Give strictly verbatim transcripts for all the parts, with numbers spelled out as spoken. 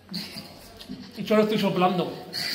Y solo estoy soplando.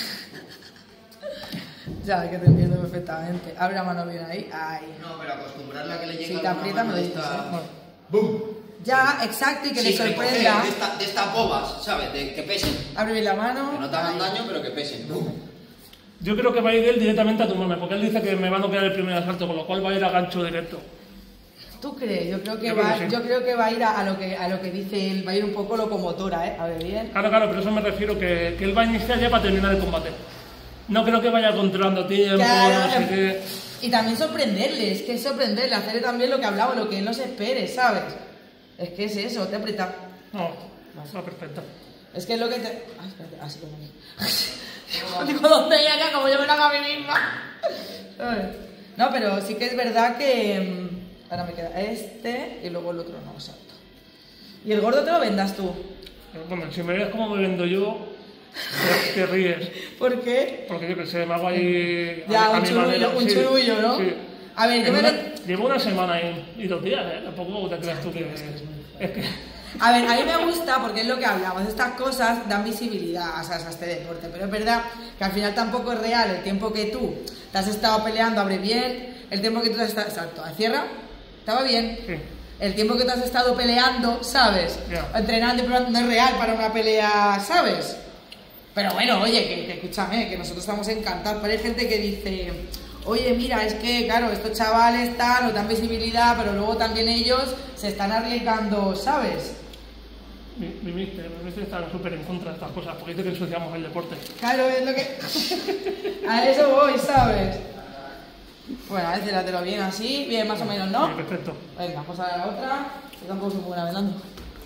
Ya, que te entiendo perfectamente. Abre la mano bien ahí. Ahí. No, pero acostumbrarla a que le llegue Si te aprieta, me lo dices, ¿eh? ¡Bum! Ya, exacto, y que Sí, le sorprenda. recoger De, esta, de estas bobas, ¿sabes? De, que pesen. Abre bien la mano. Que no te hagan Ahí. daño, pero que pesen. ¡Bum! Yo creo que va a ir él directamente a tumbarme, porque él dice que me va a noquear el primer asalto, con lo cual va a ir a gancho directo. ¿Tú crees? Yo creo que Yo va, creo que sí. yo creo que va a ir a, a lo que a lo que dice él, va a ir un poco locomotora, ¿eh? A ver bien. Claro, claro, pero eso me refiero que, que él va a iniciar ya para terminar el combate. No creo que vaya controlando tiempo, Claro, no sé qué. Y también sorprenderle, es que es sorprenderle, hacerle también lo que hablaba, lo que él no se espere, ¿sabes? Es que es eso, te aprieta. No, está perfecto. Es que es lo que te... Ay, espérate, así como aquí. Digo, ¿dónde hay acá? Como yo me lo hago a mí misma. ¿Sabes? No, pero sí que es verdad que... mm, Ahora me queda este y luego el otro no, exacto. ¿Y el gordo te lo vendas tú? Pero, bueno, si me ves cómo me vendo yo, te, te ríes. ¿Por qué? Porque yo que sé, me hago ahí... Ya, a, a un mi churullo, manera. un Sí, churullo, ¿no? Sí. A ver, yo En me... una- ven- Llevo una semana y, y dos días, ¿eh? Tampoco te creas tú que... Es que... A ver, a mí me gusta porque es lo que hablamos, estas cosas dan visibilidad, o sea, a este deporte, pero es verdad que al final tampoco es real el tiempo que tú te has estado peleando, abre bien, el tiempo que tú te has estado, exacto, cierra, estaba bien, Sí. el tiempo que tú has estado peleando, ¿sabes? Ya. Entrenando y probando, no es real para una pelea, ¿sabes? Pero bueno, oye, que, que escúchame, que nosotros estamos encantados, pero hay gente que dice, oye, mira, es que, claro, estos chavales tal, nos dan visibilidad, pero luego también ellos se están arriesgando, ¿sabes? Mi, mi mister, mi mister está súper en contra de estas cosas, porque dice que ensuciamos el deporte. Claro, es lo que... A eso voy, ¿sabes? Bueno, a veces látelo bien así, bien más o menos, ¿no? Sí, perfecto. Venga, pues a la otra. Yo tampoco soy muy buena velando.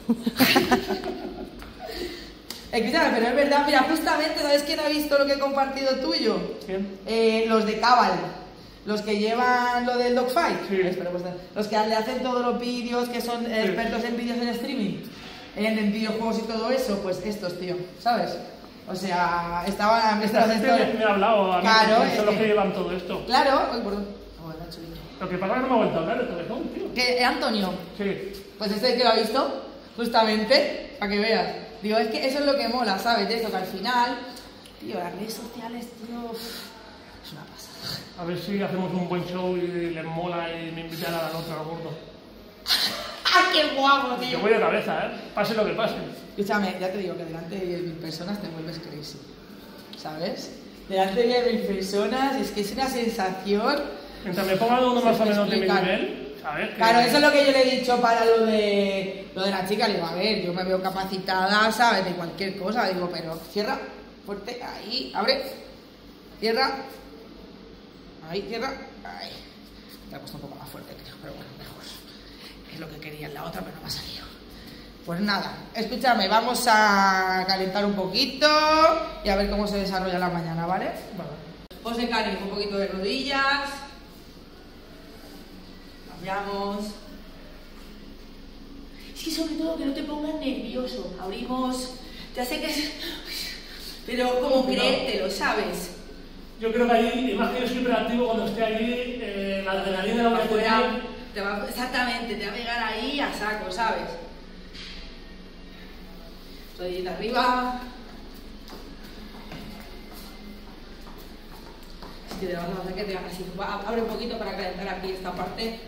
Escúchame, pero es verdad, mira, justamente, ¿sabes quién ha visto lo que he compartido tuyo? ¿Quién? Eh, los de Cabal. Los que llevan lo del dogfight. Sí. Espera, pues, los que le hacen todos los vídeos, que son expertos en vídeos en streaming, en, en videojuegos y todo eso, pues estos, tío, ¿sabes? O sea, estaban... Esta estos- gente me, me ha hablado a mí, Claro, porque es son los que- que llevan todo esto. Claro, ay, perdón. Oh, el macho, niño. Lo que pasa es que no me ha vuelto a hablar de Teletón, tío. Que, eh, Antonio, Sí. pues este que lo ha visto, justamente, para que veas. Digo, es que eso es lo que mola, ¿sabes? De esto, que al final, tío, las redes sociales, tío, es una pasada. A ver si hacemos un buen show y les mola y me invitan a la noche al gordo. ¡Ah, qué guapo, Yo tío! voy de cabeza, ¿eh? Pase lo que pase. Escúchame, ya te digo que delante de diez mil personas te vuelves crazy, ¿sabes? Delante de diez mil personas, es que es una sensación... Mientras me pongan uno más o menos de mi explicar. nivel, ¿sabes? Que- Claro, eso es lo que yo le he dicho para lo de lo de la chica. Le digo, a ver, yo me veo capacitada, ¿sabes? De cualquier cosa. Digo, pero cierra, fuerte, ahí, abre, cierra, ahí, cierra, ahí. Te ha puesto un poco más fuerte, creo, pero bueno, mejor. Es lo que quería en la otra, pero no me ha salido. Pues nada, escúchame, vamos a calentar un poquito y a ver cómo se desarrolla la mañana, ¿vale? Vale. Pose Cari, un poquito de rodillas. Cambiamos. Es que sobre todo que no te pongas nervioso. Abrimos. Ya sé que es... Pero como creértelo, ¿sabes? Yo creo que ahí, y más que yo soy hiperactivo, cuando esté ahí, eh, la adrenalina lo que te Afuera, da. te va, exactamente, te va a pegar ahí a saco, ¿sabes? Rodillita arriba. Es que te vas a hacer que te hagas así. Va, abre un poquito para calentar aquí esta parte.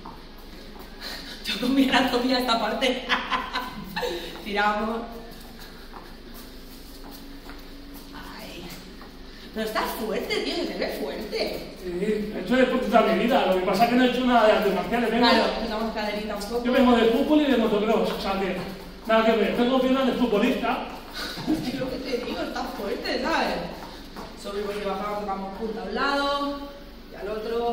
Yo con mi anatomía esta parte. Tiramos. Ay. Pero estás fuerte, tío, se te ve fuerte. Sí, he hecho deporte toda mi vida, lo que pasa es que no he hecho nada de artes marciales. Vengo, Claro, damos caderita un poco. Yo vengo de fútbol y de motocross, o sea que nada que ver. Tengo piernas de futbolista. Es lo que te digo, está fuerte, ¿sabes? Subimos y bajamos, vamos punta a un lado y al otro.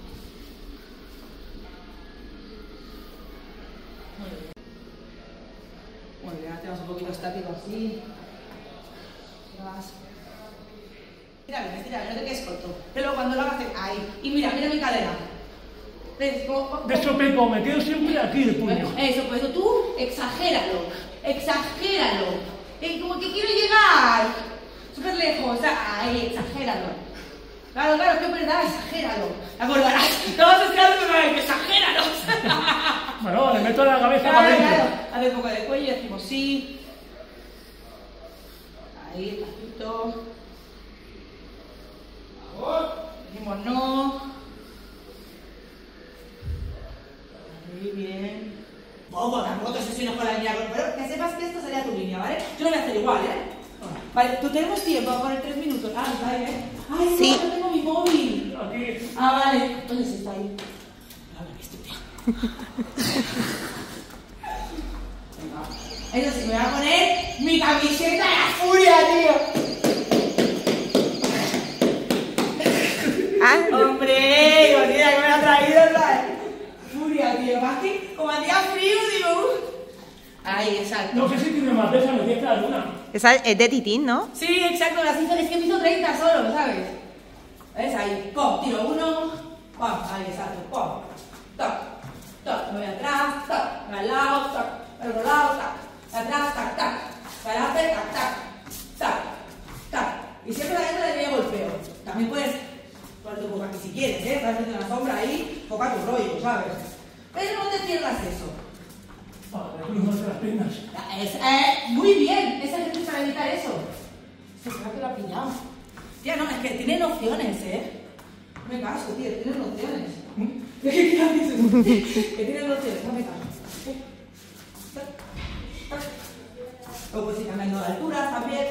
Muy bien. Muy bien, hacemos un poquito estático así. Más. Mira bien, estira bien, no te quedes corto. Pero cuando lo hagas, ahí. Y mira, mira mi cadera. ¿Ves? Como- como- De hecho, Peco, me quedo siempre aquí de puño. Bueno, eso, pues tú exagéralo, exagéralo. Eh, como que quiero llegar súper lejos, o sea, ahí, exagéralo. Claro, claro, que es verdad, exagéralo. ¿Te acordarás? Te vas a estirar de una vez, exagéralo. Bueno, le meto la cabeza para Claro, adentro. claro. Haz un poco de cuello y decimos sí. Ahí, despacito. Decimos no. Muy bien. Poco, tampoco te obsesiones con la línea, pero que sepas que esto sería tu línea, ¿vale? Yo lo voy a hacer igual, ¿eh? Vale, tú tenemos tiempo a poner tres minutos. Ah, está ahí, ¿eh? Ay, sí. No, no tengo mi móvil. Aquí. Ah, vale. ¿Dónde se está ahí? Habla, qué estúpida. Eso sí, me voy a poner mi camiseta de la furia, tío. Ah, Hombre, yo tía que me la ha traído, ¿sabes? Furia, tío. Más que como hacía frío, digo. Ahí, exacto. No sé si tiene más de esa, me tienes que dar una. esa es de Titín, ¿no? Sí, exacto, las hizo, es que me hizo treinta solo, ¿sabes? ¿Ves? Ahí, pum, tiro uno, pum, ahí, exacto, pum, toc, toc, me voy atrás, toc, me al lado, toc, al otro lado, toc, atrás, tac, tac, para adelante, tac, tac, tac, tac. Y siempre la gente le doy golpeo. También puedes poner tu boca aquí si quieres, ¿eh? Estás haciendo una sombra ahí, foca tu rollo, ¿sabes? Pero no te pierdas eso. Para cruzarse las piernas. Es, eh, muy bien, ese ejercicio para evitar eso. Se creo que lo ha pillado. Tía, no, es que tienen opciones, ¿eh? No me caso, tío, tienen opciones. ¿Qué dices? Que tienen opciones, no me caso. O pues ir cambiando de altura también.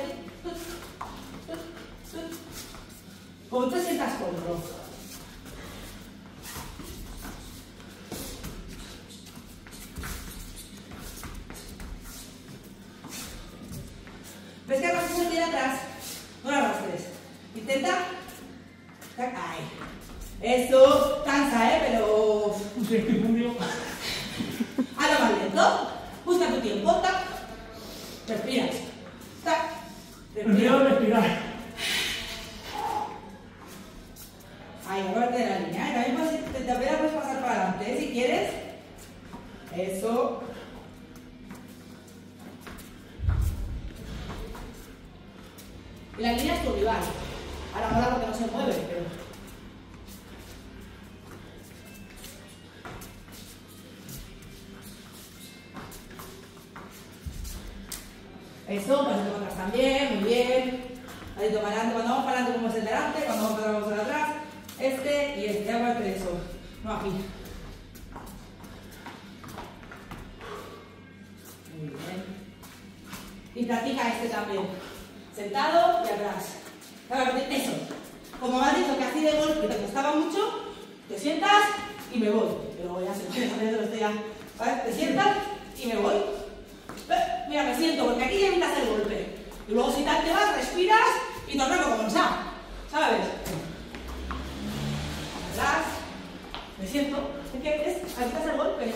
Como te sientas cómodo. ¿Ves que arrastres el pie atrás? No lo arrastres. Intenta. Ahí. Eso cansa, ¿eh? Pero... Sí, estoy fundido. Hazlo más lento. Busca tu tiempo. Tac. Respiras. Tac. Prefiero respirar. Ahí, acuérdate de la línea. ¿eh? También puedes, te, también la puedes pasar para adelante, ¿eh? Si quieres. Eso. Y la línea es tu rival. Ahora mola porque no se mueve, pero... Eso, pasito para atrás también, muy bien. Pasito para adelante, cuando vamos para adelante como es el delante, cuando vamos para atrás vamos para atrás. Este y este, aguante de eso. No aquí. Muy bien. Y practica este también. Sentado y atrás. Eso. Como me has dicho que así de golpe te costaba mucho, te sientas y me voy. Pero voy a sentar, ¿vale? Te sientas y me voy. Mira, me siento, porque aquí ya evitas el golpe. Y luego si tal te vas, respiras y torna como comenzar. ¿Sabes? Atrás. Me siento. Es que es, evitas el golpe.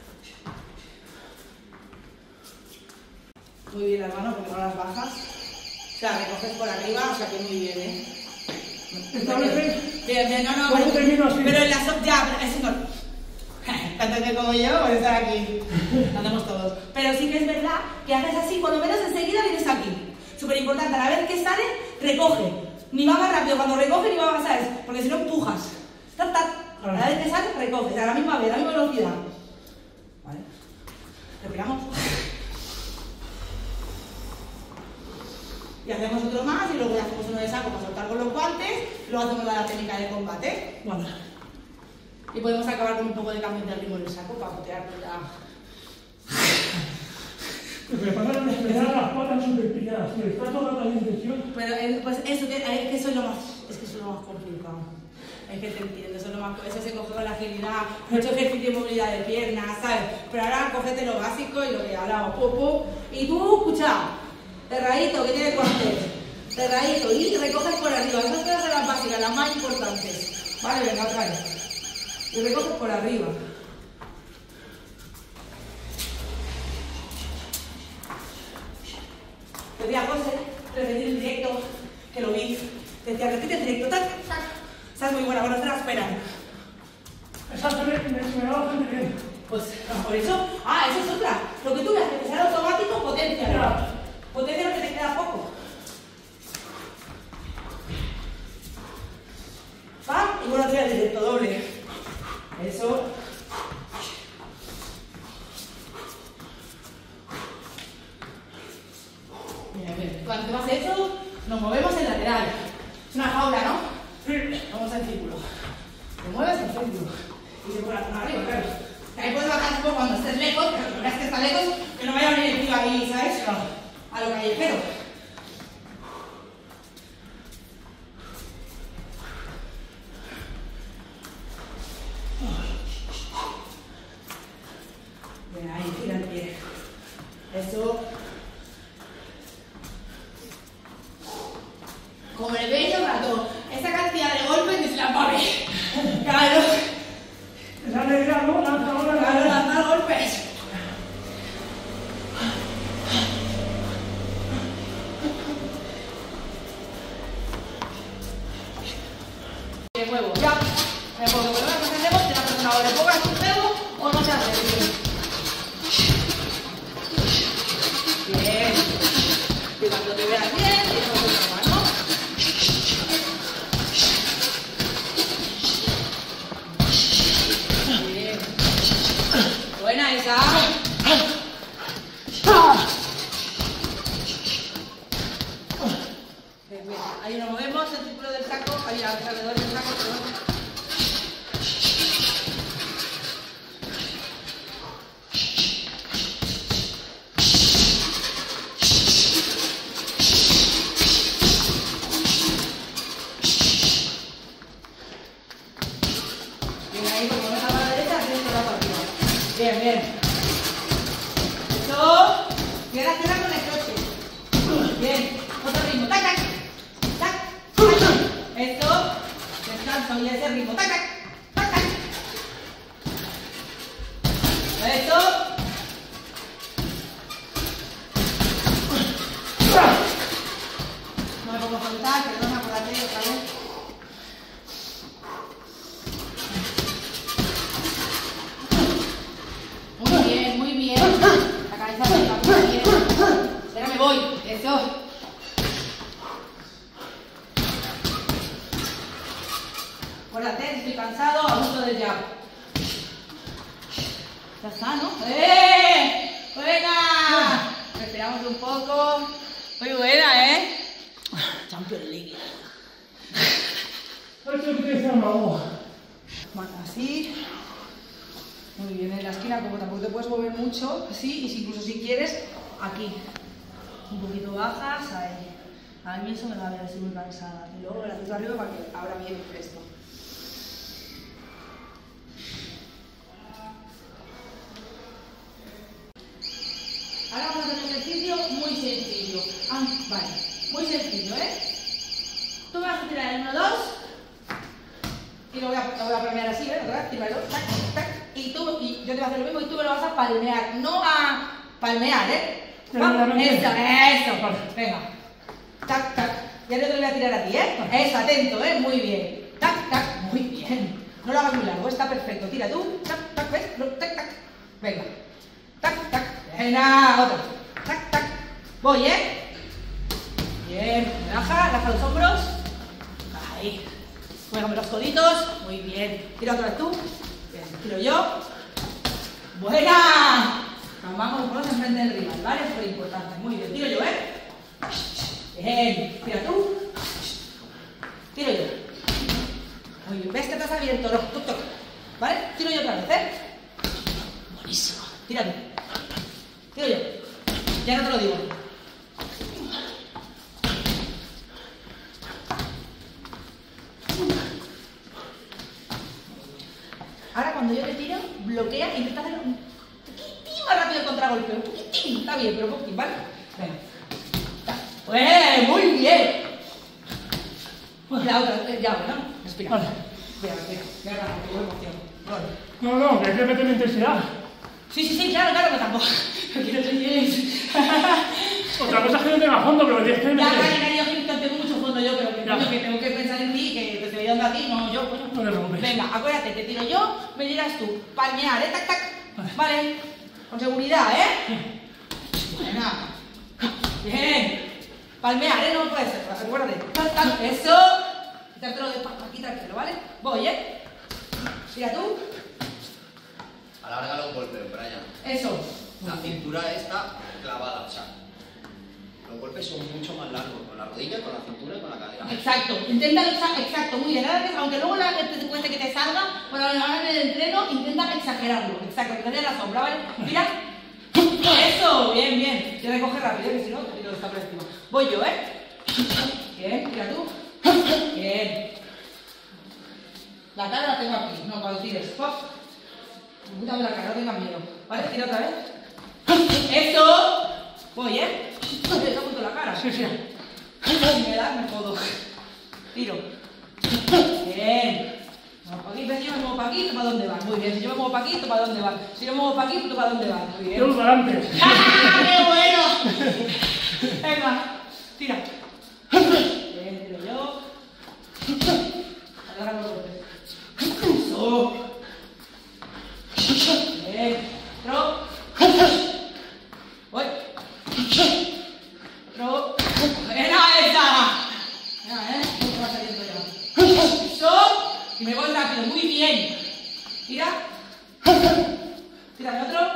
Muy bien, hermano, porque no las bajas. O sea, recoges por arriba, o sea que muy bien, ¿eh? ¿Estableces? Bien, bien, no, no. ¿Cómo Pero, termino así? pero en la so ya, pero eso no. Tanto que como yo, por estar aquí. Andamos todos. Pero sí que es verdad que haces así, cuando menos enseguida vienes aquí. Súper importante, a la vez que sale, recoge. Ni va más rápido cuando recoge, ni va más, ¿sabes? Porque si no empujas. Tap, tap. A la vez que sale, recoge. A la misma vez, a la misma velocidad. ¿Vale? Respiramos. Y hacemos otro más y luego ya hacemos uno de saco para soltar con los guantes. Y luego hacemos la técnica de combate. Bueno. Y podemos acabar con un poco de cambio de ritmo en el saco para jotear ya. Me pasaron a esperar las patas súper pilladas. Si está toda la intención. Pero eh, pues eso, que, es que eso es lo más, es que eso es lo más complicado. Es que te entiendo, eso es lo más, eso se coge con la agilidad, mucho ejercicio de movilidad de piernas, ¿sabes? Pero ahora cógete lo básico y lo que hablamos, pum, pum. Y tú, escucha, terradito, que tiene guantes, terradito, y recoges por arriba, esas son las básicas, las más importantes. Vale, venga, otra vez. Y recoges por arriba. Te decía José, repetir el directo, que lo vi. Te decía, repite el directo, tac, tac. Esa es muy buena, bueno, te la esperan. Esa se me, me, me va bastante bien. Pues, por eso, ah, eso es otra. Lo que tú veas que te sale automático, potencia. Ya. Potencia lo que te queda poco. ¿Va? Y bueno, tira el directo doble. Eso. Bien, bien. Cuando te haces eso, nos movemos en lateral. Es una jaula, ¿no? Sí. Vamos al círculo. Te mueves en círculo. Y te pones arriba, claro. Ahí puedes bajar un poco cuando estés lejos, pero cuando veas que está lejos, que no vaya a venir el tío ahí, ¿sabes? A lo callejero. Bien, ahí, tira el pie. Eso. Como el bello ratón. Esa cantidad de golpes ni se la pague. Claro. Esa alegría, ¿no? Lanza ahora. Claro, lanzar golpes. Me muevo, ya. Me muevo, me muevo, me hacemos, te la persona o le pongas tu dedo o no se hace. Bien. Y cuando te veas bien, tiramos otra mano. Bien. Buena esa. Bien, bien. Ahí nos movemos, el círculo del saco, ahí alrededor del saco. Perdón. Bien, bien. Eso. Cierra, cierra con el coche. Bien. Otro ritmo. Tac, tac. Tac, tac. Eso. Descanso y ese ritmo. Tac, tac. Tac, tac. Eso. No me pongo a contar, perdona por la tele otra vez. Muy bien, muy bien. La cabeza arriba, muy bien. Ahora me voy. Eso. Acuérdate, estoy cansado, abuso del jab. Ya está, ¿no? ¡Eh! ¡Venga! Respiramos un poco. Muy buena, ¿eh? Champions League. Eso empieza a mago. Bueno, así. Muy bien, en la esquina, como tampoco te puedes mover mucho, así, y incluso si quieres, aquí. Un poquito bajas, ahí. A mí eso me va a ver así muy cansada. Y luego el haces arriba para que abra bien esto. Ahora vamos a hacer un ejercicio muy sencillo. Ah, vale, muy sencillo, ¿eh? Tú vas a tirar el uno dos y lo voy a, lo voy a palmear así, ¿eh? Otra vez, tíralo, tac, tac. Y tú, y yo te voy a hacer lo mismo y tú me lo vas a palmear, no a palmear, ¿eh? Vamos, eso, eso. Venga. Tac, tac. Ya te lo voy a tirar a ti, ¿eh? Eso, atento, ¿eh? Muy bien. Tac, tac. Muy bien. No lo hagas muy largo, está perfecto. Tira tú. Tac, tac, ¿ves? No, tac, tac. Venga. Tac, tac. Venga, otra. Tac, tac. Voy, ¿eh? Bien. Relaja, relaja los hombros. Ahí. Muévame los coditos. Muy bien. Tira otra vez tú. Bien. Tiro yo. ¡Buena! Nos vamos los brazos enfrente del rival, ¿vale? Es muy importante. Muy bien. Tiro yo, ¿eh? Bien. Tira tú. Tiro yo. Muy bien. ¿Ves que te has abierto? No. Toc, toc. ¿Vale? Tiro yo otra vez, ¿eh? Buenísimo. Tira tú. Tiro yo. Ya no te lo digo. Ahora cuando yo te tiro, bloquea e intenta hacer un poquitín más rápido el contragolpe. Un poquitín. Está bien, pero un poquitín, ¿vale? Venga. ¡Eh! ¡Muy bien! La otra, ya, ¿no? Respira. Vale. Espera, espera. Espera, que tengo emoción. Vale. No, no, que hay que meter intensidad. Sí, sí, sí, claro, claro, que tampoco. No quiero ser Otra cosa es que no tenga fondo, pero tienes que Ya, meter. cariño, cariño, que tengo mucho fondo yo, pero que, Ya. coño, que tengo que pensar en ti, que te estoy dando a ti, no yo, coño. No te preocupes. Venga, acuérdate, te tiro yo, me dirás tú. Palmear, ¿eh? Tac, tac. Vale. Con seguridad, ¿eh? Buena. Bien. Palmear, ¿eh? No puede ser, acuérdate. Tac, tac. Eso. Quitártelo de aquí tranquilo, ¿vale? Voy, ¿eh? Tira tú. Alárgalo un golpe, Brian. Eso. La cintura está clavada, o sea. Los golpes son mucho más largos, con la rodilla, con la cintura y con la cadera. Exacto, inténtalo, exa- exacto, muy bien. Ahora que- aunque luego la que te cuente que te salga, bueno, ahora en el entreno intenta exagerarlo. Exacto, que te dé la sombra, ¿vale? Mira. Eso, bien, bien. Tienes que coger rápido, que si no, te está por encima. Voy yo, ¿eh? Bien, mira tú. Bien. La cara la tengo aquí, no, cuando tires. Pop. Quítame la cara, no tengas miedo. ¿Vale? Tira otra vez. Eso. Voy, ¿eh? Te he puesto la cara. Sí, sí. Si me das, me jodo. Tiro. Bien. Vamos para aquí, ves, yo me muevo para aquí, ¿tú para dónde vas? Muy bien. Si yo me muevo para aquí, ¿tú para dónde vas? Si yo me muevo para aquí, ¿tú para dónde vas? Muy bien. Yo para adelante. ¡Ah, qué bueno! Venga, tira. Bien, tiro yo. Agarra los golpes. Eso. Bien. Pro. Voy. Pro. ¡Era esa! Venga, ¿eh? ¿Cómo va saliendo ya? Eso. Y me voy rápido. Muy bien. Tira. Tírame otro.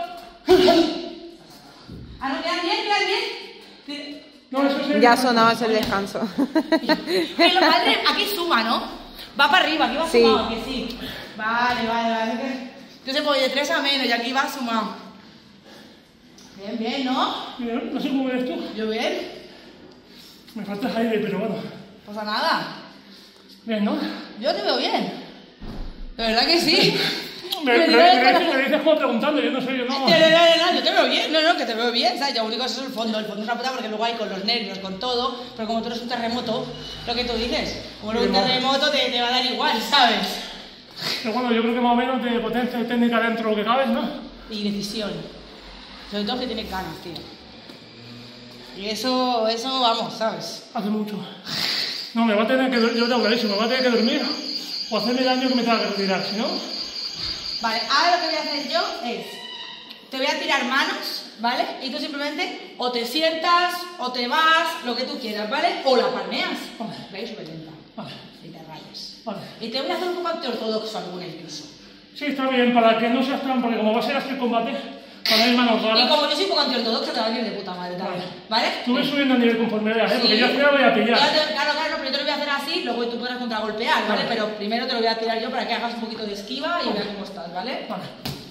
Ah, no, quedan bien, quedan bien. Tira. No, eso sí. Ya sonaba el descanso. Oye, lo padre, aquí suma, ¿no? Va para arriba, aquí va Sí. sumado, que sí. Vale, vale, vale. Yo sé, pues de tres a menos y aquí va sumado. Bien, bien, ¿no? Bien, no sé cómo eres tú. Yo bien. Me falta aire, pero bueno. No pasa nada. Bien, ¿no? Yo te veo bien. De verdad que sí. Me, Me me, dirá el me, corazón. me dices como preguntando, yo no sé, yo no. No, no, no, yo te veo bien, no, no, que te veo bien, ¿sabes? Lo único es el fondo, el fondo es una puta porque luego hay con los nervios, con todo, pero como tú eres un terremoto, lo que tú dices, como eres un Igual. terremoto te, te va a dar igual, ¿sabes? Pero bueno, yo creo que más o menos de potencia y técnica dentro de lo que cabe, ¿no? Y decisión, sobre todo que tienes ganas, tío. Y eso, eso, vamos, ¿sabes? Hace mucho. No, me va a tener que, yo tengo clarísimo, me va a tener que dormir o hacerme daño que me tenga que retirar, si no. Vale, ahora lo que voy a hacer yo es, te voy a tirar manos, ¿vale? Y tú simplemente o te sientas, o te vas, lo que tú quieras, ¿vale? O la palmeas. Vale. Veis súper lenta. Vale. Y te rayas. Vale. Y te voy a hacer un poco antiortodoxo alguna incluso. Sí, está bien, para que no seas tan, porque como va a ser así el combate, para ir manos Y raras. como yo soy un poco antiortodoxa, te va a venir de puta madre también, ¿vale? Tú ves subiendo a nivel conforme veas, ¿eh? Porque Sí. yo al final voy a pillar. Yo te- Claro, claro, pero yo te lo voy a hacer así, luego tú podrás contragolpear, ¿vale? Vale. Pero primero te lo voy a tirar yo para que hagas un poquito de esquiva y veas cómo estás, ¿vale? Vale.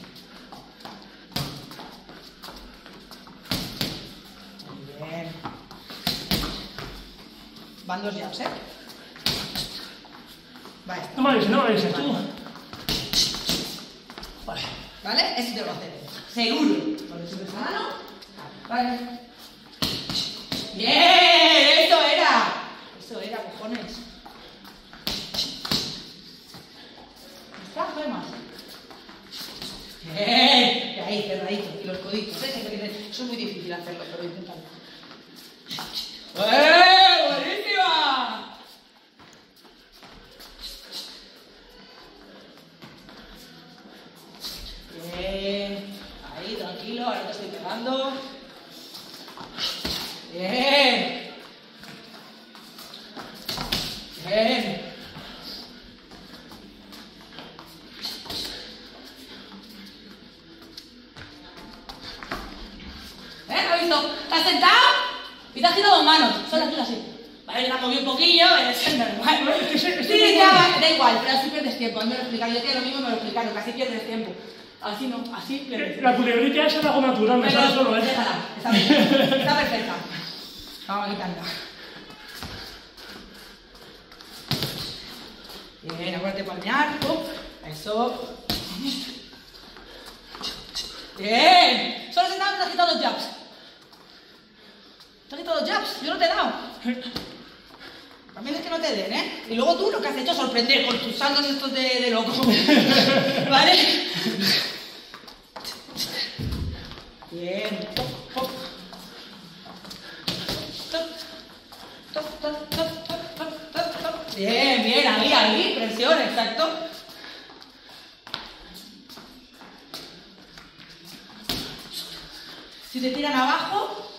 Bien. Van dos jabs, ¿eh? Vale, No me avises, no me avises, tú. Vale. ¿vale? Eso te lo voy a hacer. Seguro. Porque siempre está mano. Vale. ¡Bien! ¡Eso era! Eso era, cojones. ¿Está? No hay más. Bien. Y ahí, cerradito. Y los coditos, ¿eh? Siempre que- Eso es muy difícil hacerlo, pero inténtalo. ¡Eh! ¡Buenísima! Bien. Ahí, tranquilo, ahora te estoy pegando. Bien. Bien. ¿Eh? ¿Has visto? ¿Te has sentado? Y te has girado dos manos. Solo las tuyas así. Vale, te has movido un poquillo, es normal. Es que sé- es que Sí, me ya, muevo. da igual, pero así pierdes tiempo. A mí me lo explicaron, yo te lo mismo me lo explicaron, que así pierdes tiempo. Así no, así pierdes tiempo. La culebrita esa es algo natural, me Pero, sale solo, ¿eh? déjala, está perfecta. Está perfecta. Vamos a quitarla. Bien, acuérdate de palmear. Pum. Eso. Bien. Solo sentado te has quitado dos jabs. Te has quitado dos jabs. Yo no te he dado. También es que no te den, ¿eh? Y luego tú lo que has hecho es sorprender con tus saltos estos de, de loco. ¿Vale? Bien. Hop, hop. Top. Top, top, top, top, top, top, top. Bien, bien, ahí, ahí, presión, exacto. Si te tiran abajo,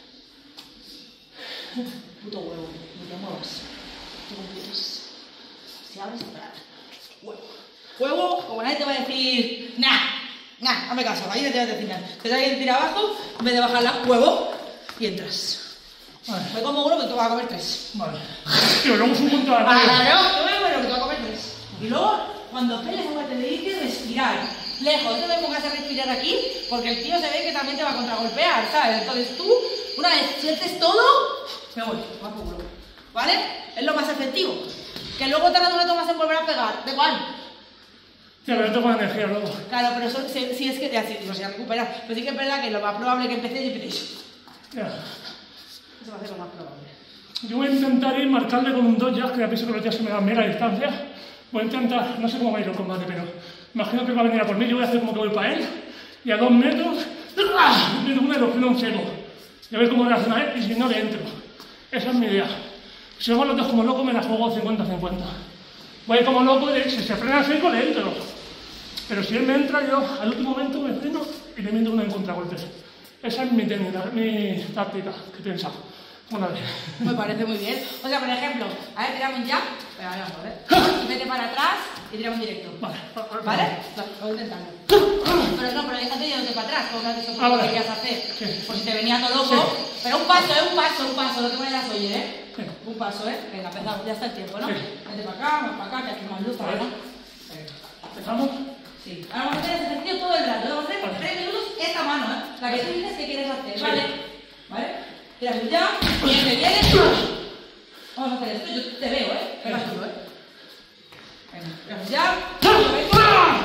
puto huevo, no te muevas. Tú completas. Si abres, huevo. Huevo, como nadie te va a decir, nah, nah, hazme caso, ahí no te va a decir nada. Te da alguien tira abajo, en vez de bajar la huevo, y entras. Vale. Me como uno, pero tú vas a comer tres. Vale. Tío, luego es un punto de la Claro, yo me muero, que tú vas a comer tres. Y luego, cuando pelees, aguante, le dices respirar. Lejos, no te pongas a respirar aquí, porque el tío se ve que también te va a contragolpear, ¿sabes? Entonces tú, una vez sientes todo, me voy, va por culo. ¿Vale? Es lo más efectivo. Que luego tarda un rato más en volver a pegar. ¿De cuál? Sí, pero tengo energía luego. Claro, pero eso, si, si es que te hace, no se recupera. Pero sí que es verdad que lo más probable es que empecéis y empecéis. Ya. Eso va a ser lo más probable. Yo voy a intentar ir marcarle con un dos jazz, que ya pienso que los jazz se me dan mega distancia. Voy a intentar, no sé cómo va a ir el combate, pero imagino que va a venir a por mí. Yo voy a hacer como que voy para él. Y a dos metros, ¡ah! Le doy una erupción seco. Y a ver cómo reacciona él, y si no le entro. Esa es mi idea. Si vamos los dos como locos, me la juego cincuenta cincuenta. Voy como loco y si se frena seco, le entro. Pero si él me entra, yo al último momento me freno y le meto una en contragolpes. Esa es mi técnica, mi táctica que he pensado. Una vez. Me parece muy bien. O sea, por ejemplo, a ver, tiramos un jab. Venga, vamos a ver. Y vete para atrás y tiramos directo. Vale. ¿Vale? Vale, voy a intentarlo. Pero no, pero déjate yéndote para atrás, como has dicho Ah, vale. que querías hacer. Sí. Por si te venía todo loco. Sí. Pero un paso, ¿eh? Un paso, un paso. No te vayas a oír, ¿eh? Sí. Un paso, ¿eh? Venga, empezamos. Ya está el tiempo, ¿no? Sí. Vete para acá, vamos para acá, que aquí más luz, Vale. ¿verdad? ¿Empezamos? Sí. Ahora vamos a hacer ese ejercicio todo el rato. Vamos a hacer por tres minutos esta mano, ¿eh? La que tú dices que quieres hacer, Sí. ¿vale? ¿Vale? Tiras un jab, y el que viene, vamos a hacer esto. Yo te veo, ¿eh? Pegas tú, ¿eh? Venga, tiras un jab, yo vengo.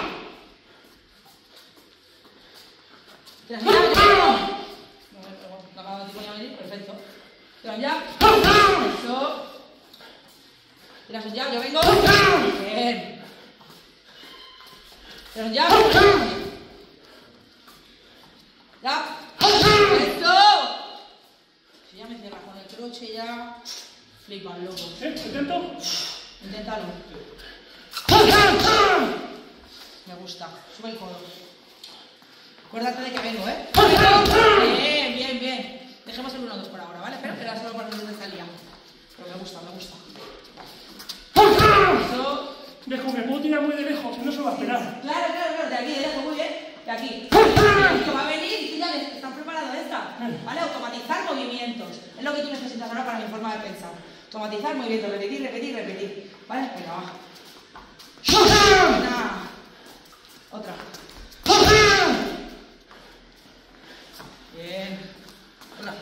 Tiras un jab, yo vengo. No, acabo de poner a venir, perfecto. Tiras un jab, eso. Tiras un jab, yo vengo. Bien. Tiras un jab. Ya. Eso. Si ya me cierras con el croche, ya flipas, loco. ¿Sí? ¿Intento? Inténtalo. Me gusta. Sube el codo. Acuérdate de que vengo, ¿eh? Bien, bien, bien. Dejemos el uno dos por ahora, ¿vale? Pero era solo para ver dónde salía. Pero me gusta, me gusta. Eso. Dejo, me puedo tirar muy de lejos, si no se va a esperar. Claro, claro, claro. De aquí, de lejos, muy bien. De aquí. Que va a venir y tú ya estás preparado esta. ¿Vale? Automatizar movimientos. Es lo que tú necesitas ahora para mi forma de pensar. Automatizar movimientos. Repetir, repetir, repetir. ¿Vale? Venga, va. Una. Otra. Bien. Una.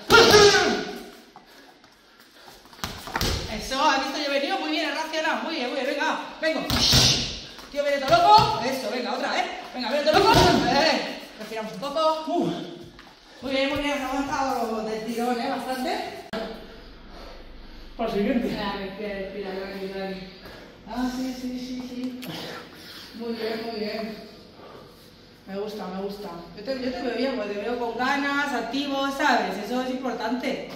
Eso, ¿has visto? Yo he venido muy bien, he reaccionado. Muy bien, muy bien, venga, vengo. Tío, viene todo loco. Eso, venga, otra vez. Venga, viene todo loco. Eh, respiramos un poco. Uh. Muy bien, muy bien, has aguantado del tirón, ¿eh? Bastante. Para el siguiente. Respira, respira, respira, respira. Ah, sí, sí, sí, sí. Muy bien, muy bien. Me gusta, me gusta. Yo te, yo te veo bien, porque te veo con ganas, activo, ¿sabes? Eso es importante.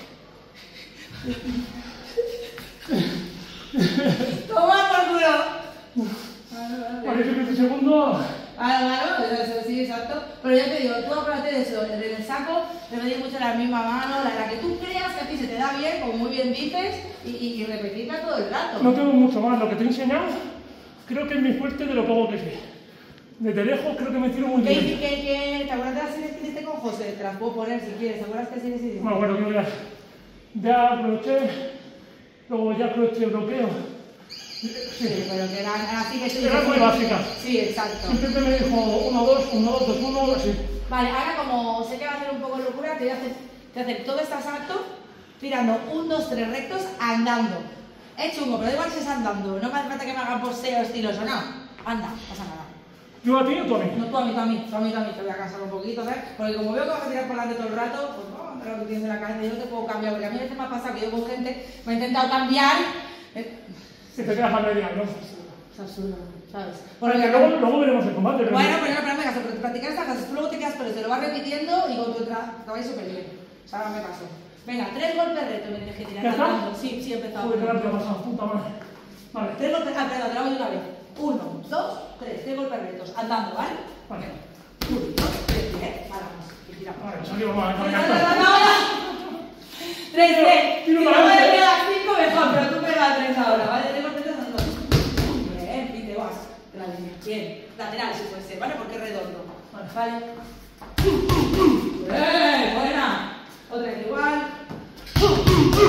Toma por culo. Parece que este segundo... Claro, claro, eso, sí, exacto. Pero ya te digo, tú acuérdate de eso, en el saco, repetir mucho la misma mano, la, la que tú creas que a ti se te da bien, como muy bien dices, y, y, y repetirla todo el rato. No tengo mucho más, lo que te he enseñado creo que es mi fuerte de lo poco que sé. Desde lejos creo que me tiro muy ¿Qué, bien. qué, qué, ¿Te acuerdas de las series que hiciste con José? Te las puedo poner si quieres, ¿te acuerdas qué series hiciste? Bueno, bueno, yo ya, ya crochet, luego ya crochet bloqueo. Sí, sí, pero que eran así que sí. Eran muy básicas. Sí, exacto. Siempre me dijo uno, dos, uno, dos, dos, uno, así. Vale, ahora como sé que va a ser un poco locura, te voy a hacer, te voy a hacer todo este salto tirando un, dos, tres rectos andando. Es chungo, pero da igual si es andando. No me hace falta que me hagan poseo estiloso, no. Anda, no pasa nada. ¿Yo a ti o tú a mí? No, tú a mí, tú a mí, tú a mí, tú a mí. Te voy a cansar un poquito, ¿sabes? Porque como veo que vas a tirar por delante todo el rato, pues no, pero lo que tienes en la cabeza, yo no te puedo cambiar. Porque a mí a veces me ha pasado que yo con gente me he intentado cambiar. Eh, Si te quedas a media, ¿no? Es absurdo, ¿sabes? Porque luego, luego veremos el combate. Pero Bueno, pero no, pero me caso, pero practicar estas cosas, tú luego te quedas por eso, te lo vas repitiendo y con tu entrada te vais súper bien. O sea, me caso. Venga, tres golpes reto me tienes que tirar. ¿Ya está? Andando. Sí, sí, he empezado. Uy, qué rápido ha pasado, puta madre. Vale. Tres golpes, ah, perdón, te lo hago de una vez. Uno, dos, tres, tres golpes retos, andando, ¿vale? Vale. Uno, dos, tres, bien, paramos y tiramos. Vale, salimos mal, Venga, caminando. venga, venga, ahora. Tres, tres. Si Tiro no para me adelante. pegas cinco, mejor, pero tú pegas tres ahora, ¿vale? Tres golpes retos andando. Bien, y te vas de la línea. Bien, lateral si puede ser, ¿vale? Porque es redondo. Vale, vale. ¡Eh! Buena. Otra vez igual.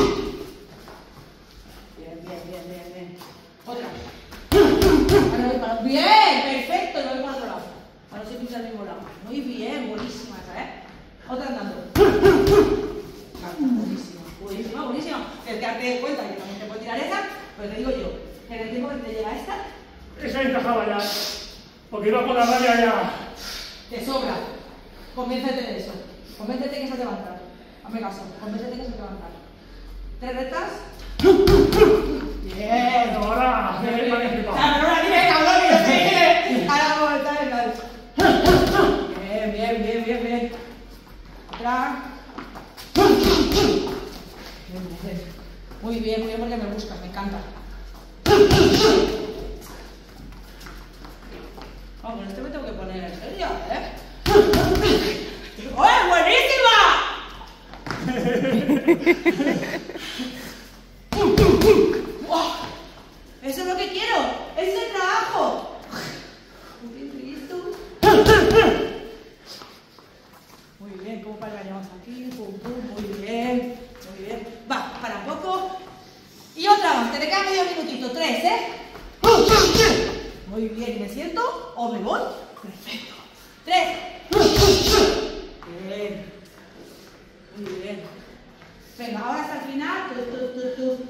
tienes que darte cuenta que también te puedes tirar esa, pero te digo yo, que en el tiempo que te llega esta, Esa encajaba ya, porque iba con la raya ya. te sobra. Convéncete de eso. Convéncete que esa te va a entrar. Hazme caso, convéncete que esa te va a entrar. ¿Tres rectas? Bien. Ahora, me Bien, he bien. flipado. Ah, pero ahora dime, cabrón, que yo sé. Ahora vamos a estar en la... Bien, bien, bien, bien, bien. Atrás. Bien, bien. Muy bien, muy bien, porque me buscas, me encanta. Vamos, con este me tengo que poner en serio, ¿eh? ¡Oye, buenísima! ¡Wow! Eso es lo que quiero. ¡Ese es el trabajo! ¿Listo? Muy bien, ¿cómo pararíamos aquí? Pum, pum, muy bien. Muy bien. Va, para un poco. Y otra más, te queda medio minutito. Tres, ¿eh? Muy bien, ¿me siento o me voy? Perfecto. Tres. Bien. Muy bien. Venga, ahora hasta el final. Tú, tú, tú, tú.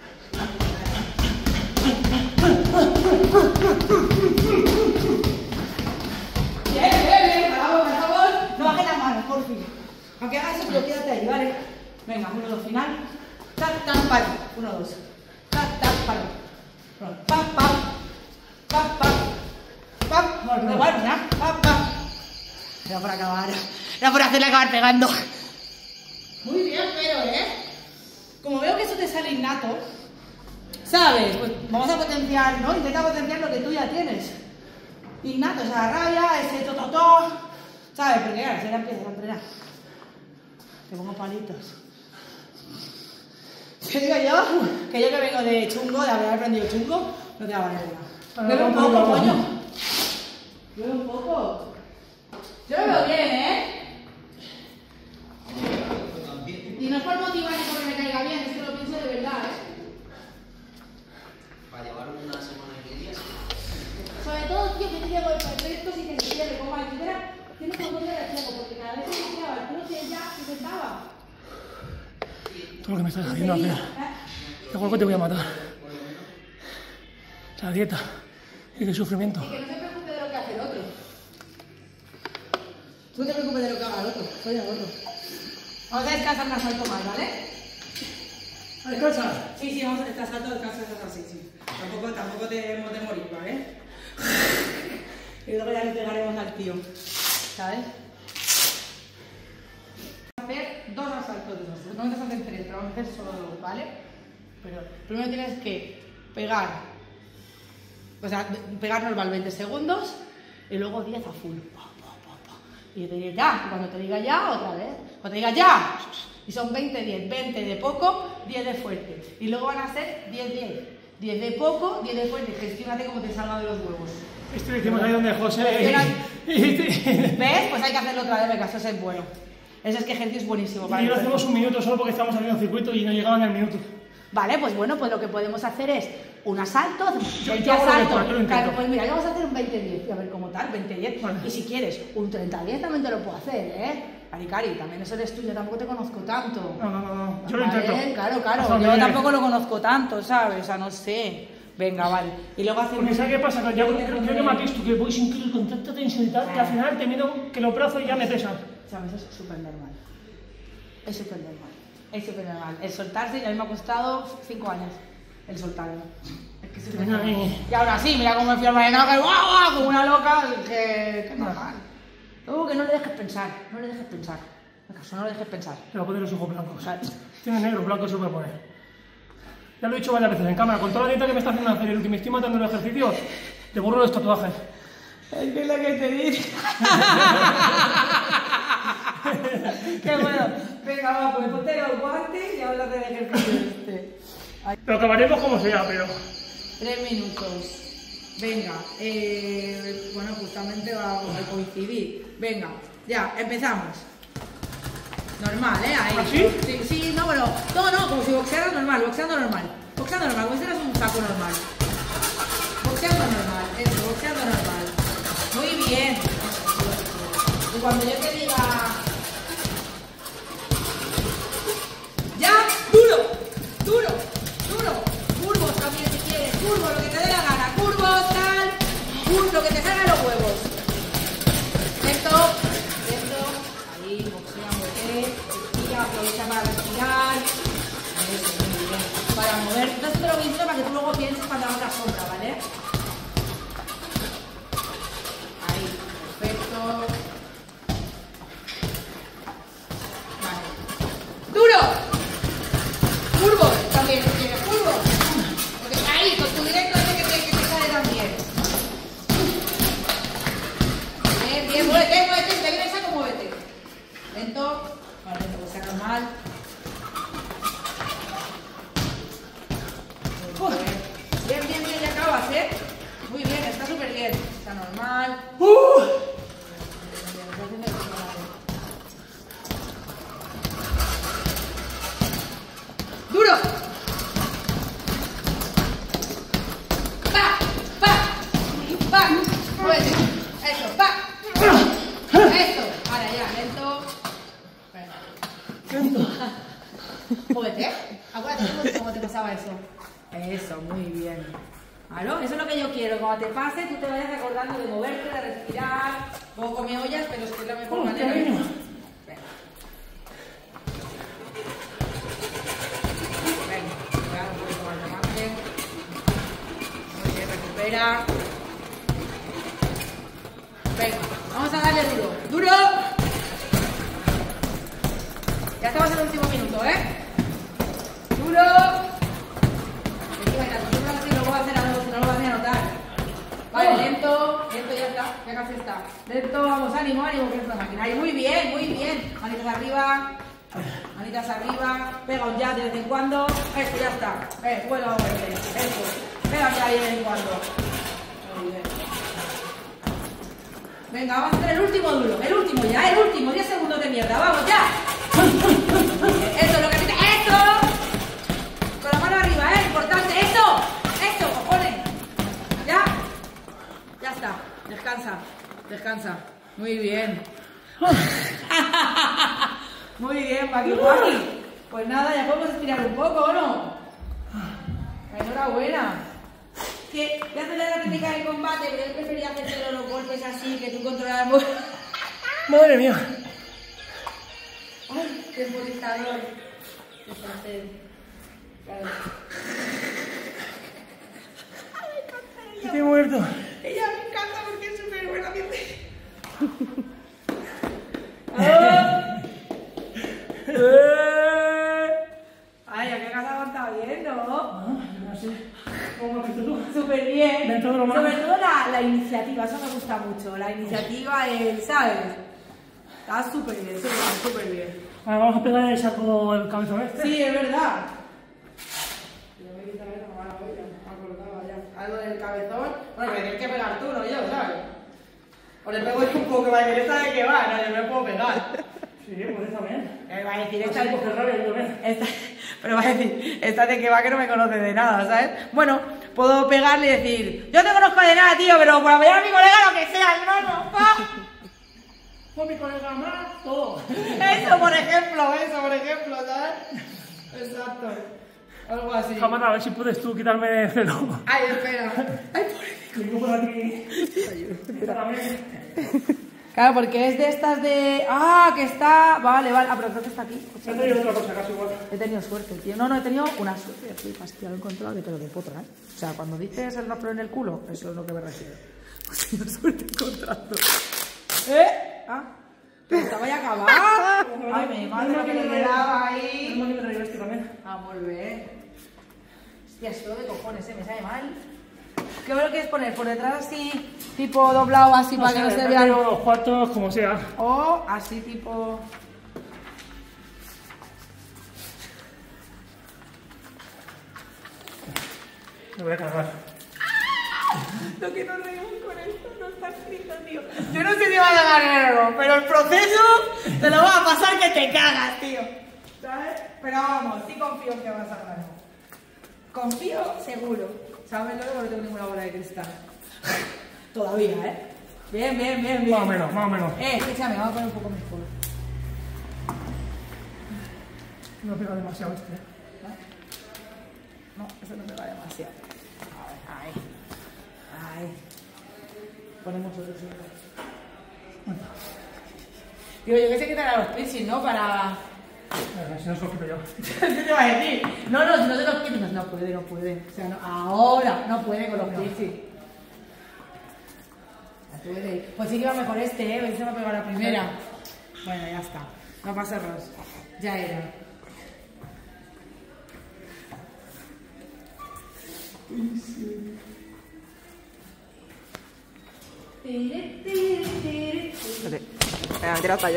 Bien, bien, bien. Por favor, por favor. No bajes las manos, por fin. Aunque hagas eso, pero quédate ahí, ¿vale? Venga, uno, dos, final. Tac, tac, paro. Uno, dos. Tac, tac, paro. Pam, pam. Pam, pam. Pam. No, igual, ya. Pam, pam. Era por acabar. Era por hacerle acabar pegando. Muy bien, pero, ¿eh? Como veo que eso te sale innato, ¿sabes? Pues vamos a potenciar, ¿no? Intenta potenciar lo que tú ya tienes. Innato, esa rabia, ese tototó, ¿sabes? Porque claro, si ahora empiezas a entrenar. Te pongo palitos. Te digo yo, que yo que vengo de chungo, de haber aprendido chungo, no te va a valer nada. Bebe un poco, coño. Bebe un poco. Yo lo veo bien, ¿eh? Y no es por motivar ni porque me caiga bien, es que lo pienso de verdad, ¿eh? Para llevar una semana y diez. Sobre todo, tío, que te llevo el perfecto si te quiere, como ayudera, tienes un montón de ciego, porque cada vez que te tiraba el culo que ya se sentaba. Todo lo que me estás haciendo hacer. De algo te voy a matar. La dieta y el sufrimiento. Y que no se preocupe de lo que hace el otro. Tú no te preocupes de lo que haga el otro, soy el otro. Vamos a descansar un asalto más, ¿vale? ¿A descansar? Sí, sí, vamos a descansar todo, descansar así, sí. Tampoco, tampoco te hemos de morir, ¿vale? Y luego ya le pegaremos al tío, ¿sabes? Vamos a hacer dos asaltos de esos. No vamos a hacer tres, pero vamos a hacer solo dos, ¿vale? Pero primero tienes que pegar, o sea, pegar normal veinte segundos y luego diez a full. Y yo te digo ya, y cuando te diga ya, otra vez. Cuando te diga ya, y son veinte, diez, veinte de poco, diez de fuerte. Y luego van a ser diez, diez. diez de poco, diez de fuerte. Gestiónate como te salga de los huevos. Esto lo hicimos ahí donde José. ¿Ves? Pues hay que hacerlo otra vez, venga, eso es bueno. Ese es que ejercicio es buenísimo. Y lo hacemos un minuto solo porque estamos haciendo circuito y no llegaban al minuto. Vale, pues bueno, pues lo que podemos hacer es un asalto, Yo- veinte yo hago lo que asaltos. puedo, yo lo intento. Claro, pues mira, vamos a hacer un veinte diez, a ver cómo tal, veinte diez. Vale. Y si quieres un treinta diez también te lo puedo hacer, ¿eh? Cari, Cari, también eso eres tú, yo tampoco te conozco tanto. No, no, no, no. Yo lo Vale, intento. Claro, Hasta claro, donde yo llegue. tampoco lo conozco tanto, ¿sabes? O sea, no sé. Venga, vale. Y luego hacemos... Porque ¿sabes qué pasa? Que ya creo, creo que me has visto que voy sin querer con tanta tensión y tal, que al final termino que los brazos ya me pesan. ¿Sabes? Eso es súper normal. Es súper normal. Es súper normal. El soltarse, y a mí me ha costado cinco años el soltarme. Es que es súper Termina normal. ahí. Y ahora sí, mira cómo me fui al marinado, que guau, guau, como una loca, que, que normal. Luego que no le dejes pensar, no le dejes pensar. ¿Acaso no le dejes pensar? Le voy a poner los ojos blancos. O sea, Tiene negros, blancos se lo voy a poner. Ya lo he dicho varias veces en cámara. Con toda la dieta que me está haciendo hacer el último, estoy matando el ejercicio, te borro los tatuajes. es que es lo que te dice. Qué bueno. Venga, va, pues ponte los guantes y ahora te dejes este. Lo acabaremos como sea, pero... Tres minutos. Venga, eh, bueno, justamente vamos a coincidir. Venga, ya, empezamos. Normal, ¿eh? Ahí. ¿Así? Sí, sí, no, pero... No, no, como si boxearas normal, boxeando normal. Boxeando normal, como si fueras un saco normal. Boxeando normal, eso, boxeando normal. Muy bien. Y cuando yo te diga... ¡Ya! ¡Duro! ¡Duro! lo mismo para que tú luego pienses cuando hagas la sombra, ¿vale? Ahí, perfecto. Vale. ¡Duro! Curvo, también, curvo. Porque ahí, con tu directo hace que te, que te sale también. Bien, bien, muévete, muévete, si te viene saco, muévete. Lento, vale, lento, que sea normal. Muy bien, bien, bien, bien, ya acabas, ¿eh? Muy bien, está súper bien. Está normal. Uh. ¡Duro! ¡Pa! ¡Pa! ¡Pa! ¡Muévete! Eso, ¡pa! Eso. Ahora ya, lento. Lento. Muévete. Acuérdate cómo te pasaba eso. Eso, muy bien. ¿Claro? Eso es lo que yo quiero. Cuando te pase, tú te vayas acordando de moverte, de respirar. Luego come ollas, pero es que es la mejor Oh, manera. cariño. Venga. Venga, cuidado, un poquito más de margen. Muy bien, recupera. Venga, vamos a darle duro. ¡Duro! Ya estamos en el último minuto, ¿eh? ¡Duro! No lo voy a hacer a no, no lo vas a anotar. Vale, lento, lento, ya está, ya casi está. Lento, vamos, ánimo, ánimo, que es una máquina. Ahí, muy bien, muy bien. Manitas arriba, manitas arriba, pega un jab de vez en cuando. Eso, ya está. Eh, vuelvo a moverte. Eso, pega un jab de vez en cuando. Muy bien. Venga, vamos a hacer el último duro, el último ya, el último, diez segundos de mierda, vamos ya. Eso es lo que te... ¡Eso! Con la mano arriba, ¿eh? Importante, eso. Eso, cojones. Ya. Ya está. Descansa. Descansa. Muy bien. Muy bien, Paqui Paqui. Pues nada, ya podemos estirar un poco, ¿o no? Enhorabuena. Que voy a hacer la técnica del combate, pero él prefería hacerse los golpes así, que tú controlas muy... Madre mía. ¡Ay, qué molestador! Claro. Estoy muerto. Ella me encanta porque es súper buena. Ay, ¿a qué has aguantado bien, no? No sé. ¿Cómo lo has visto tú? Súper bien. Dentro de lo malo. Sobre todo la, la iniciativa, eso me gusta mucho. La iniciativa, el, ¿sabes? Está súper bien, súper bien, súper bien. Ahora vamos a pegar el saco el cabezón este. Sí, es verdad. Yo me quito la mano, ya me acordaba ya. Algo del cabezón. Bueno, pero tienes que pegar tú, no yo, ¿sabes? O le pego un poco, para que esta de qué va, no, yo me puedo pegar. Sí, pues también. Eh, va a decir, Esta esta, es porque rabia, yo ven. esta, pero va a decir, esta de que va que no me conoce de nada, ¿sabes? Bueno, puedo pegarle y decir, yo no te conozco de nada, tío, pero por apoyar a mi colega lo que sea, el no, pa. Con mi colega más, todo. Eso, por ejemplo, eso, por ejemplo, ¿sabes? Exacto. Algo así. Cámara, a ver si puedes tú quitarme el pelo. Ay, espera. Ay, por... Tengo por aquí. Esta también. Claro, porque es de estas de... Ah, que está... Vale, vale. Ah, pero creo que está aquí. He tenido otra cosa casi igual. He tenido suerte, tío. No, no, he tenido una suerte de flipas, tío. Lo he encontrado de pelo de potra, ¿eh? O sea, cuando dices el rastro en el culo, eso es lo que me refiero. He tenido suerte encontrando. ¿Eh? Ah. Pero estaba ya acabado. Ay, mi madre, lo que le quedaba ahí. No me traigo este también. Ah, muy bien. Hostia, esto de cojones, ¿eh? Me sale mal. ¿Qué lo quieres poner? ¿Por detrás así, tipo doblado así, No para sé, que no se me vean? tiro los cuartos como sea. O así, tipo... Me voy a cargar. Lo que nos reímos con esto no está escrito, tío. Yo no sé si vas a ganar algo, pero el proceso te lo va a pasar que te cagas, tío. ¿Sabes? Pero vamos, sí confío en que vas a ganar. Confío seguro. ¿Sabes lo que no tengo ninguna bola de cristal? Todavía, ¿eh? Bien, bien, bien, bien. Más o menos, más o menos. Eh, escúchame, vamos a poner un poco mejor. No pega demasiado este. No, eso no pega demasiado. A ver, ahí. Ahí. Ponemos otro sí. Digo, yo que sé quitar a los piercing, ¿no? Para... Si no se lo quito yo. ¿Qué te va a decir? No, no, si no te los quitas, no, puede, no puede. O sea, no, ahora no puede con los pichis. No puede. Pues sí que iba mejor este, ¿eh? Se me ha pegado la primera. Bueno, ya está. No pasa arroz. Ya era. Espérate, me voy a meter hasta yo.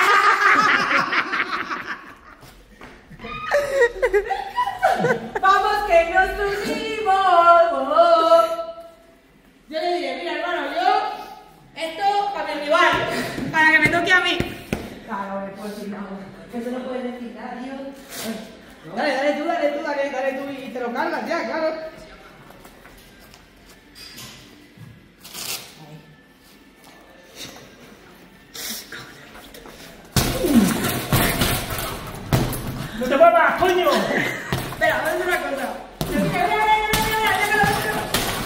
¡Vamos que nos subimos! Yo le diré, mira hermano, yo esto para mi rival, para que me toque a mí. Claro, me puedo decir nada. Eso no puedes decir nada, tío. Dale, dale tú, dale tú, dale, dale tú y te lo cargas ya, claro. ¡No te muevas, coño! Espera, vamos a hacer una cosa. Mira, mira, mira, mira, mira, déjalo, déjalo.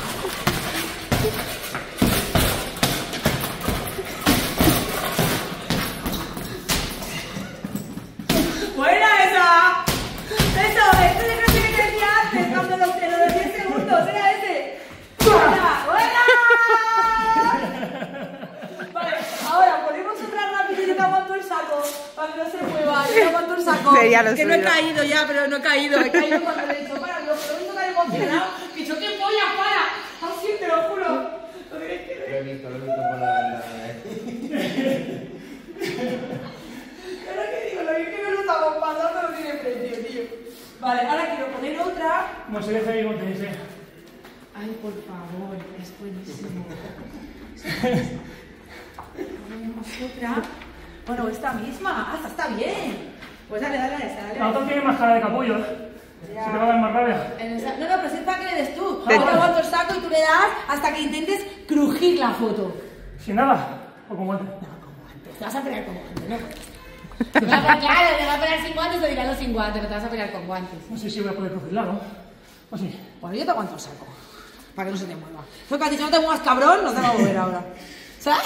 ¡Buena esa! ¡Eso! ¡Este es el que te decía antes! Cuando los de los diez segundos, era ese. ¡Buena! ¡Buena! Vale, ahora ponemos otra rápido y yo te aguanto el saco para que no se mueva. Yo te aguanto el saco. Sería lo que no he suyo. caído ya, pero no he caído. He caído cuando le he dicho, para, lo he visto tan emocionado. He dicho, ¿qué pollas, para? Así te lo juro. Lo tienes que ver. Lo he visto, lo he visto por la ventana. Ahora que digo, lo bien que me lo estamos pasando no tiene precio, tío. Vale, ahora quiero poner otra. No se deja ir con te dice. Ay, por favor, es buenísimo. Ponemos otra. Bueno, esta misma. Ah, esta está bien. Pues dale, dale a esta, dale. La otra tiene más cara de capullo, ¿eh? Ya. Se te va a dar más rabia. En esa- No, no, pero si es para que le des tú. Ah, Yo te vale. aguanto el saco y tú le das hasta que intentes crujir la foto. Sin nada. O con guantes. No, con guantes. Te vas a pelear con guantes, ¿no? Te vas a- Claro, te vas a pelear sin guantes o dirás sin guantes, pero te vas a pelear con guantes. No sé si voy a poder crujirla, ¿no? O sí. Bueno, yo te aguanto el saco. Para que no se te mueva. Fue que has dicho, no te muevas, cabrón, no te va a mover ahora. ¿Sabes?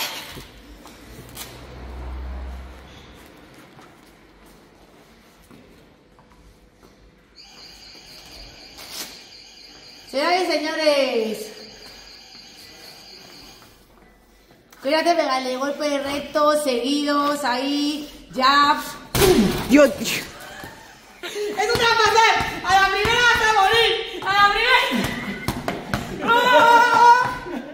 Señoras y señores. Cuídate, pegarle golpes rectos, seguidos, ahí, jabs. Dios, ¡Eso te va a pasar! ¡A la primera vas a morir! ¡A la primera! ¡Oh!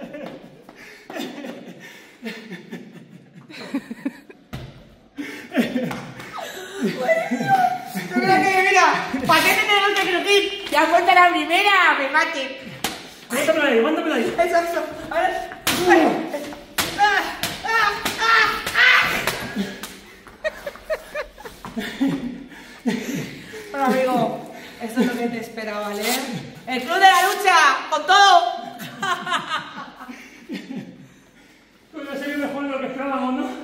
Tú mira que, mira, ¿para qué te tenemos que crujir? Ya cuenta la primera, me mate. Aguántamela ahí, aguántamela ahí. Eso, eso. A ver. ¡Ah! ¡Ah! ¡Ah! ¡Ah! Bueno, amigo, eso es lo que te espera, ¿vale? ¡El club de la lucha! ¡Con todo! Pues va a ser mejor de lo que esperábamos, ¿no?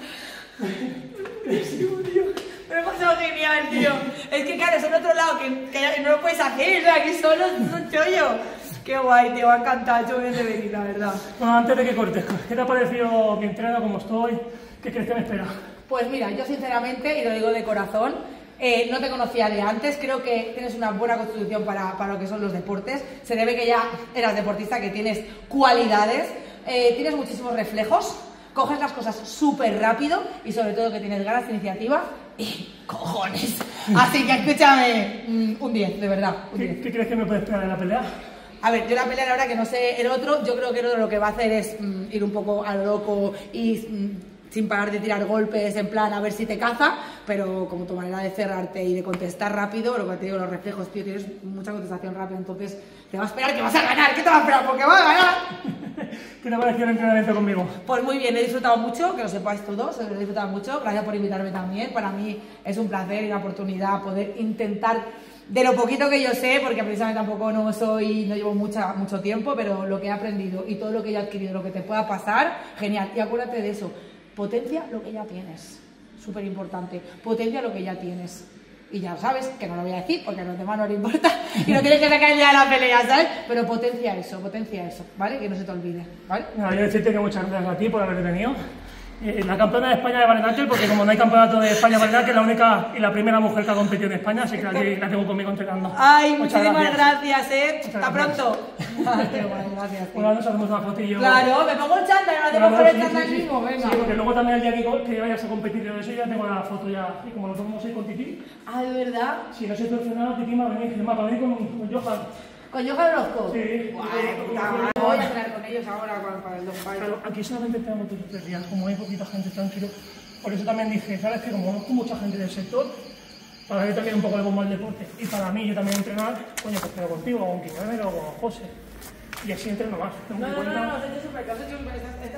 Me ha pasado genial, tío. Es que, claro, es en otro lado que, que no lo puedes hacer. O sea, aquí solo es un chollo. Qué guay, te va a encantar. Yo bien de venir, la verdad. Bueno, antes de que cortes, ¿qué te ha parecido mi entreno, cómo estoy? ¿Qué crees que me espera? Pues mira, yo sinceramente, y lo digo de corazón, eh, no te conocía de antes. Creo que tienes una buena constitución para, para lo que son los deportes. Se debe que ya eras deportista, que tienes cualidades, eh, tienes muchísimos reflejos, coges las cosas súper rápido y sobre todo que tienes ganas de iniciativa y cojones. Así que escúchame, mm, un diez, de verdad, un diez. ¿Qué, ¿Qué crees que me puede esperar en la pelea? A ver, yo la pelea ahora que no sé el otro, yo creo que el otro lo que va a hacer es mm, ir un poco a lo loco y mm, sin parar de tirar golpes en plan a ver si te caza, pero como tu manera de cerrarte y de contestar rápido, lo que te digo, los reflejos, tío, tienes mucha contestación rápida, entonces te va a esperar que vas a ganar. ¿Qué te va a esperar? Porque va a ganar. ¿Qué te ha parecido el entrenamiento conmigo? Pues muy bien, he disfrutado mucho, que lo sepáis todos, he disfrutado mucho, gracias por invitarme también, para mí es un placer y una oportunidad poder intentar, de lo poquito que yo sé, porque precisamente tampoco no soy, no llevo mucha, mucho tiempo, pero lo que he aprendido y todo lo que he adquirido, lo que te pueda pasar, genial, y acuérdate de eso, potencia lo que ya tienes, súper importante, potencia lo que ya tienes. Y ya sabes, que no lo voy a decir porque a los demás no les importa y no quieres que se caiga ya la pelea, ¿sabes? Pero potencia eso, potencia eso, ¿vale? Que no se te olvide, ¿vale? Nada, yo decirte que muchas gracias a ti por haberte tenido Eh, la campeona de España de Varenáquel, porque como no hay campeonato de España de Varenáquel, es la única y la primera mujer que ha competido en España, así que aquí la tengo conmigo entrenando. Ay, Muchas muchísimas gracias, eh. Muchas Hasta gracias. pronto. Ay, qué guay, gracias. tío. Bueno, nos hacemos una fotillo. Claro, me pongo el chándal, me hacemos con el chándal mismo, venga. Sí, porque luego también el día que, que vayas a competir de eso ya tengo la foto ya, y como lo tomamos ahí con Titi, Ah, ¿de verdad? si no se torce nada, Titi va a venir, además va a venir con, con Johan. ¿Con Johan Orozco? Sí. Guay, puta madre. Voy a entrar con ellos ahora para, para el Don Payo. Claro, aquí solamente tenemos dos o tres días, como hay poquita gente, tranquilo. Por eso también dije, ¿sabes qué? Como conozco mucha gente del sector, para darle también un poco de bomba al deporte. Y para mí, yo también entrenar, coño, pues quedo contigo, o con Quiñonero, o con José. Y así entreno más. No, no, no, no, has hecho súper, has hecho súper.